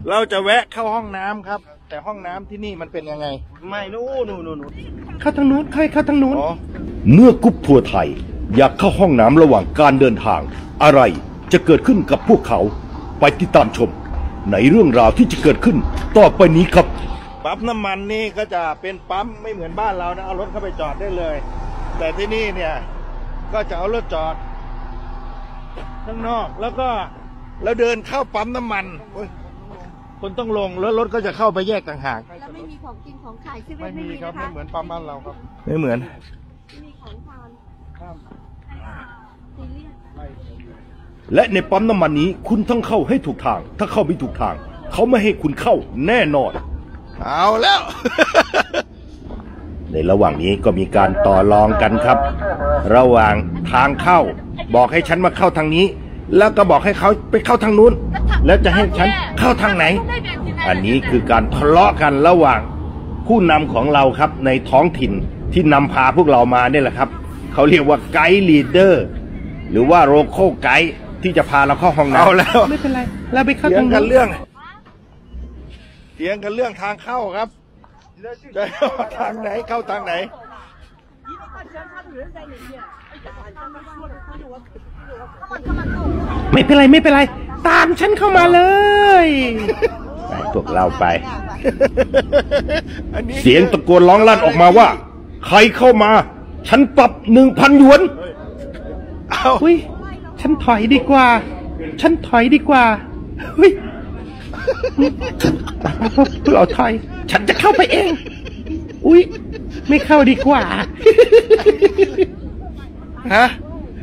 เราจะแวะเข้าห้องน้ำครับแต่ห้องน้ำที่นี่มันเป็นยังไงไม่นู่นเข้าทางนู้นเข้าทางนู้นเมื่อกรุ๊ปทัวร์ไทยอยากเข้าห้องน้ำระหว่างการเดินทางอะไรจะเกิดขึ้นกับพวกเขาไปติดตามชมในเรื่องราวที่จะเกิดขึ้นต่อไปนี้ครับปั๊มน้ำมันนี่ก็จะเป็นปั๊มไม่เหมือนบ้านเรานะเอารถเข้าไปจอดได้เลยแต่ที่นี่เนี่ยก็จะเอารถจอดข้างนอกแล้วเดินเข้าปั๊มน้ำมันคนต้องลงแล้วรถก็จะเข้าไปแยกต่างหากแล้วไม่มีของกินของขายใช่ไหมไม่มีครับไม่เหมือนปั๊มบ้านเราครับไม่เหมือนมีของทานและในปั๊มน้ำมันนี้คุณต้องเข้าให้ถูกทางถ้าเข้าไม่ถูกทางเขาไม่ให้คุณเข้าแน่นอนเอาแล้วในระหว่างนี้ก็มีการต่อรองกันครับระหว่างทางเข้าบอกให้ฉันมาเข้าทางนี้แล้วก็บอกให้เขาไปเข้าทางนู้นแล้วจะให้ฉันเข้าทางไหนอันนี้คือการทะเลาะกันระหว่างผู้นำของเราครับในท้องถิ่นที่นำพาพวกเรามาเนี่ยแหละครับเขาเรียกว่าไกด์ลีดเดอร์หรือว่าโลโก้ไกด์ที่จะพาเราเข้าห้องน้ำเอาแล้วไม่เป็นไรเราไปเข้าทางกันเรื่องเถียงกันเรื่องทางเข้าครับจะเข้าทางไหนเข้าทางไหนไม่เป็นไรตามฉันเข้ามาเลยไปพวกเราไปเสียงตะโกนร้องลั่นออกมาว่าใครเข้ามาฉันปรับ 1,000 หยวนอุ้ยฉันถอยดีกว่าอุ้ยพวกเราถอยฉันจะเข้าไปเองอุ้ยไม่เข้าดีกว่าฮะ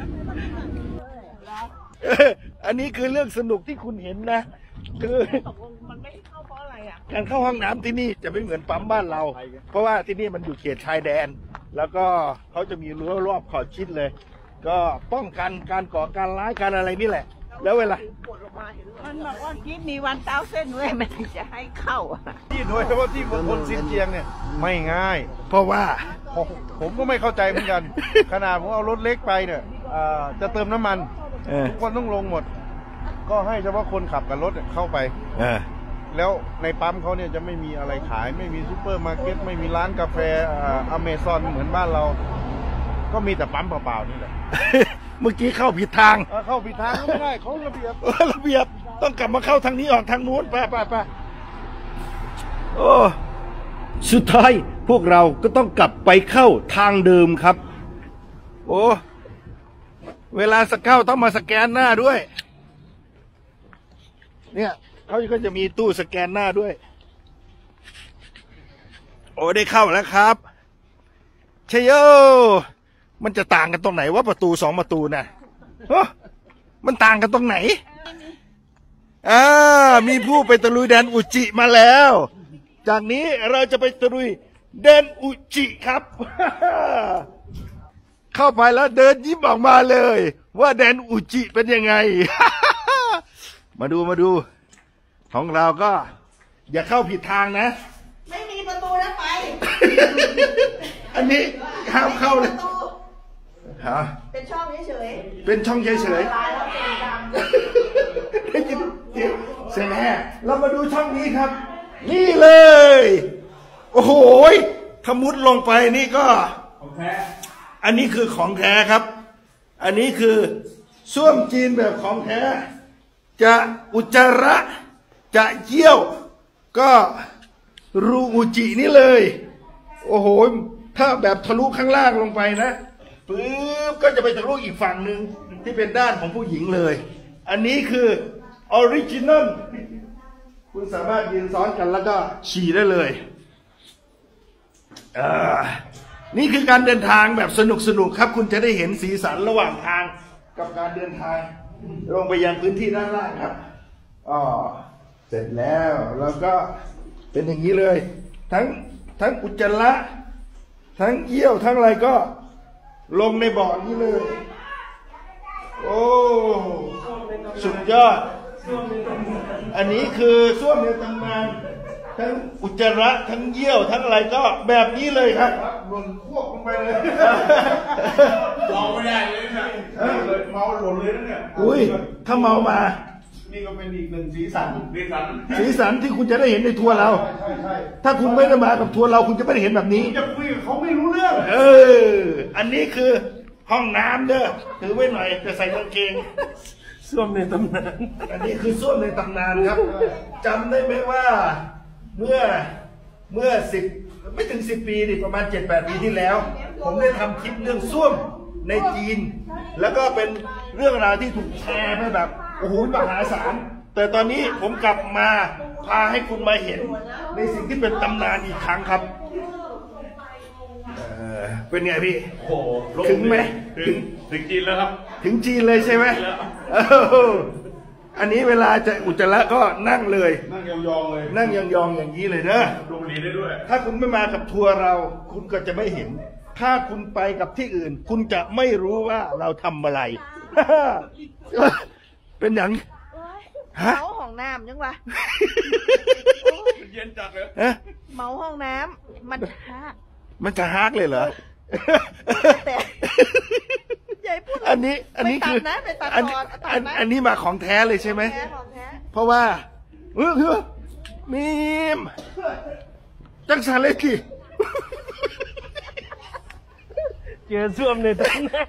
อันนี้คือเรื่องสนุกที่คุณเห็นนะคือมันไม่เข้าเพราะอะไรอ่ะการเข้าห้องน้ำที่นี่จะไม่เหมือนปั๊มบ้านเราเพราะว่าที่นี่มันอยู่เขตชายแดนแล้วก็เขาจะมีรั้วรอบขอบชิดเลยก็ป้องกันการก่อการร้ายการอะไรนี่แหละแล้วเวลามันบอกว่าคิดมีวันเต้าเส้นด้วยมันจะให้เข้าที่โดยเฉพาะที่มณฑลซินเจียงเนี่ยไม่ง่ายเพราะว่าผมก็ไม่เข้าใจเหมือนกันขนาดผมเอารถเล็กไปเนี่ยจะเติมน้ำมันทุกคนต้องลงหมดก็ให้เฉพาะคนขับกับรถเข้าไปแล้วในปั๊มเขาเนี่ยจะไม่มีอะไรขายไม่มีซูเปอร์มาร์เก็ตไม่มีร้านกาแฟอเมซอนเหมือนบ้านเราก็มีแต่ปั๊มเปล่าๆนี่แหละเมื่อกี้เข้าผิดทางเข้าผิดทางไม่ได้เขาระเบียบต้องกลับมาเข้าทางนี้ออกทางนู้นไปโอ้สุดท้ายพวกเราก็ต้องกลับไปเข้าทางเดิมครับโอ้เวลาเข้าต้องมาสแกนหน้าด้วยเนี่ยเขาก็จะมีตู้สแกนหน้าด้วยโอ้ได้เข้าแล้วครับเชโยมันจะต่างกันตรงไหนว่าประตู2 ประตูน่ะมันต่างกันตรงไหนมีผู้ไปตะลุยแดนอุจิมาแล้วจากนี้เราจะไปตะลุยแดนอุจิครับ เข้าไปแล้วเดินยิ้มออกมาเลยว่าแดนอุจิเป็นยังไง มาดูของเราก็อย่าเข้าผิดทางนะไม่มีประตูแล้วไปอันนี้ห้ามเข้าเลยเป็นช่องเฉยเป็นช่องเฉยได้ยินเสียงแห่เรามาดูช่องนี้ครับนี่เลยโอ้โหถ้ามุดลงไปนี่ก็อันนี้คือของแท้ครับอันนี้คือส้วมจีนแบบของแท้จะอุจจาระจะเยี่ยวก็รูอุจินี่เลยโอ้โหถ้าแบบทะลุข้างล่างลงไปนะปึ๊บก็จะไปทะลุอีกฝั่งหนึ่งที่เป็นด้านของผู้หญิงเลยอันนี้คือออริจินัลคุณสามารถยืนซ้อนกันแล้วก็ฉี่ได้เลยนี่คือการเดินทางแบบสนุกครับคุณจะได้เห็นสีสันระหว่างทางกับการเดินทางลงไปยังพื้นที่ด้านล่างครับเสร็จแล้วแล้วก็เป็นอย่างนี้เลยทั้งอุจจาระทั้งเยี่ยวทั้งอะไรก็ลงในบ่อนี้เลยโอ้สุดยอดอันนี้คือส้วมในตำนานทั้งอุจจาระทั้งเยี่ยวทั้งอะไรก็แบบนี้เลยครับหล่นควบลงไปเลยเมาไม่ได้เลยนะเมาหล่นเลยนะเนี่ยอุ้ยถ้าเมามานี่ก็เป็นอีกหนึ่งสีสันที่คุณจะได้เห็นในทัวร์เราใช่ ถ้าคุณไม่ได้มากับทัวร์เราคุณจะไม่ได้เห็นแบบนี้จะคุยกับเขาไม่รู้เรื่องอันนี้คือห้องน้ำเด้อถือไว้หน่อยจะใส่กางเกงส้วมในตำนานอันนี้คือส้วมในตำนานครับจำได้ไหมว่าเมื่อ10 ไม่ถึง 10 ปีดิประมาณ 7-8 ปีที่แล้ว ผมได้ทำคลิปเรื่องส้วมในจีนแล้วก็เป็นเรื่องราวที่ถูกแชร์ไปแบบโอ้โหมหาศาลแต่ตอนนี้ผมกลับมาพาให้คุณมาเห็นในสิ่งที่เป็นตำนานอีกครั้งครับเป็นไงพี่โอ้ถึงไหมถึงจีนแล้วครับถึงจีนเลยใช่ไหมอันนี้เวลาจะอุจจาระก็นั่งเลยนั่งยองๆเลยนั่งยองๆอย่างนี้เลยนะดูบุหรี่ได้ด้วยถ้าคุณไม่มากับทัวร์เราคุณก็จะไม่เห็นถ้าคุณไปกับที่อื่นคุณจะไม่รู้ว่าเราทำอะไร เป็นอย่างเมาห้องน้ำยังวะเย็นจัดเลยเมาห้องน้ำมันจะฮากเลยเหรอแต่ใหญ่พูดอันนี้คืออันนี้มาของแท้เลยใช่ไหมเพราะว่ามีมจังสารเลยกี่เจอส้วมในตรงนั้น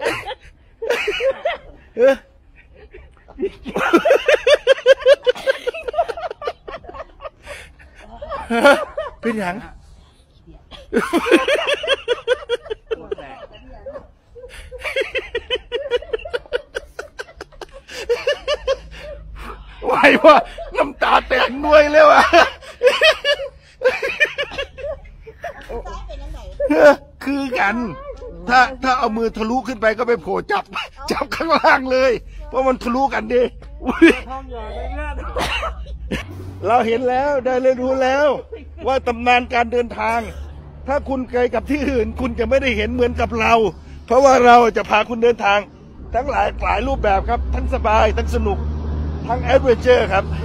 เป็นอย่างไหวว่าน้ำตาแตกด้วยแล้วอ่ะคือกันถ้าเอามือทะลุขึ้นไปก็ไปโผล่จับข้างล่างเลยเพราะมันทะลุกันดิเราเห็นแล้วได้เลยรู้แล้วว่าตำนานการเดินทางถ้าคุณเคยกับที่อื่นคุณจะไม่ได้เห็นเหมือนกับเราเพราะว่าเราจะพาคุณเดินทางทั้งหลายรูปแบบครับทั้งสบายทั้งสนุกทั้งแอดเวนเจอร์ครับ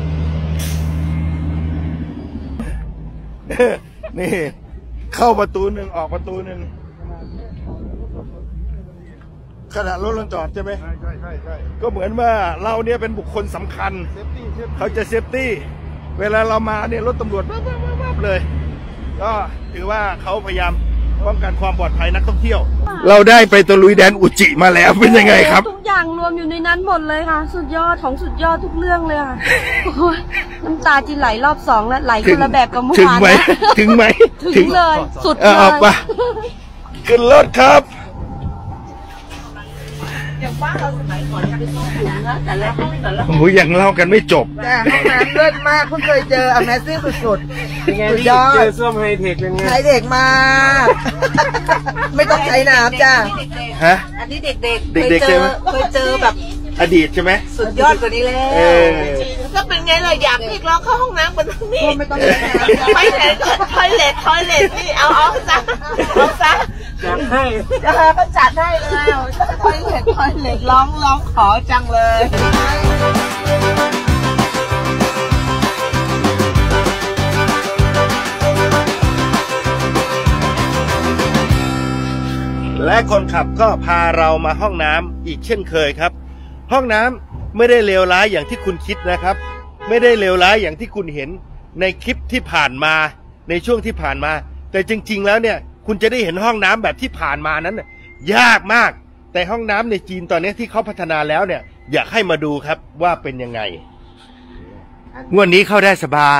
นี่เข้าประตูหนึ่งออกประตูหนึ่งขณะรถจอดใช่ไหมใช่ก็เหมือนว่าเราเนี่ยเป็นบุคคลสำคัญเขาจะเซฟตี้เวลาเรามาเนี่ยรถตำรวจวับเลยก็ถือว่าเขาพยายามป้องกันความปลอดภัยนักท่องเที่ยวเราได้ไปตะลุยแดนอุจิมาแล้วเป็นยังไงครับทุกอย่างรวมอยู่ในนั้นหมดเลยค่ะสุดยอดของสุดยอดทุกเรื่องเลยค่ะน้ำตาจีไหลรอบ2แล้วไหลคนละแบบกับเมื่อวานนะถึงไหมถึงเลยสุดเลยขึ้นรถครับอย่างบ้านเราสมัยก่อนยังไม่ต้องถึงนะแต่ละห้องโอ้ยยังเล่ากันไม่จบแต่ห้องน้ำเลิศมากเพิ่งเคยเจอAmazingสุดๆสุดยอดเจอส้วมไฮเทคเป็นไงไฮเทคมากไม่ต้องใช้น้ำจ้าฮะอันนี้เด็กๆเคยเจอแบบอดีตใช่ไหมสุดยอดกว่านี้แล้วก็เป็นไงเลยอยากเรียกร้องเข้าห้องน้ำกันทั้งนี้ไม่ต้องใช้น้ำทอยเล็ตนี่เอาซะจัดให้ก็จัดให้เลยทอยเล็ตร้องขอจังเลยและคนขับก็พาเรามาห้องน้ำอีกเช่นเคยครับห้องน้ำไม่ได้เลวร้ายอย่างที่คุณคิดนะครับไม่ได้เลวร้ายอย่างที่คุณเห็นในคลิปที่ผ่านมาในช่วงที่ผ่านมาแต่จริงๆแล้วเนี่ยคุณจะได้เห็นห้องน้ำแบบที่ผ่านมานั้นยากมากแต่ห้องน้ำในจีนตอนนี้ที่เขาพัฒนาแล้วเนี่ยอยากให้มาดูครับว่าเป็นยังไงงวดนี้เข้าได้สบาย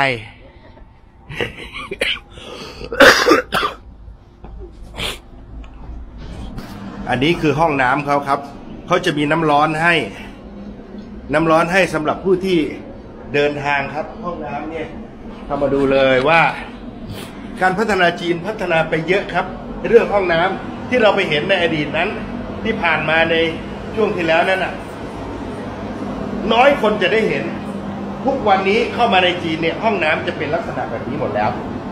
อันนี้คือห้องน้ำเขาครับเขาจะมีน้ำร้อนให้สำหรับผู้ที่เดินทางครับห้องน้ำเนี่ยเข้ามาดูเลยว่าการพัฒนาจีนพัฒนาไปเยอะครับเรื่องห้องน้ำที่เราไปเห็นในอดีตนั้นที่ผ่านมาในช่วงที่แล้วนั้นน่ะน้อยคนจะได้เห็นทุกวันนี้เข้ามาในจีนเนี่ยห้องน้ำจะเป็นลักษณะแบบนี้หมดแล้ว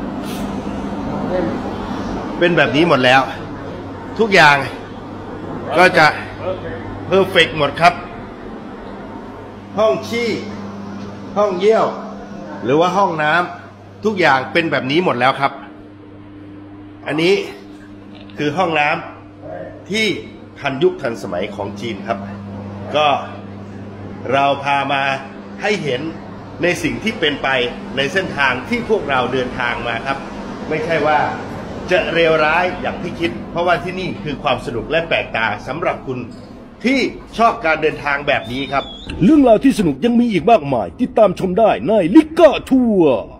เป็นแบบนี้หมดแล้วทุกอย่างก็จะเพอร์เฟกต์หมดครับห้องขี้ห้องเยี่ยวหรือว่าห้องน้ำทุกอย่างเป็นแบบนี้หมดแล้วครับอันนี้คือห้องน้ำที่ทันยุคทันสมัยของจีนครับก็เราพามาให้เห็นในสิ่งที่เป็นไปในเส้นทางที่พวกเราเดินทางมาครับไม่ใช่ว่าจะเลวร้ายอย่างที่คิดเพราะว่าที่นี่คือความสนุกและแปลกตาสำหรับคุณที่ชอบการเดินทางแบบนี้ครับเรื่องราวที่สนุกยังมีอีกมากมายติดตามชมได้ในลิก้าทัวร์